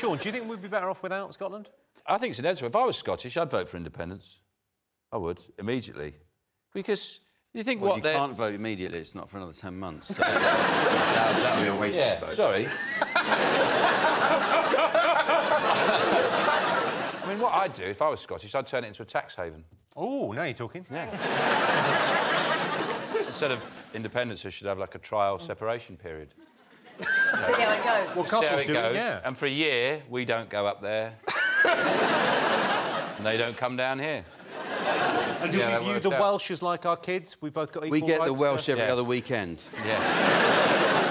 Sean, do you think we'd be better off without Scotland? I think it's inevitable. If I was Scottish, I'd vote for independence. I would, immediately. Because you think well, what you can't vote immediately. It's not for another 10 months. So that would be a wasted vote. Sorry. I mean, what I'd do if I was Scottish, I'd turn it into a tax haven. Oh, now you're talking. Yeah. Instead of independence, they should have, like, a trial separation period. See how it goes. Well, couples do it, yeah. And for a year, we don't go up there. And they don't come down here. And do we view the Welsh as like our kids? We both got equal rights? We get the Welsh every other weekend. Yeah.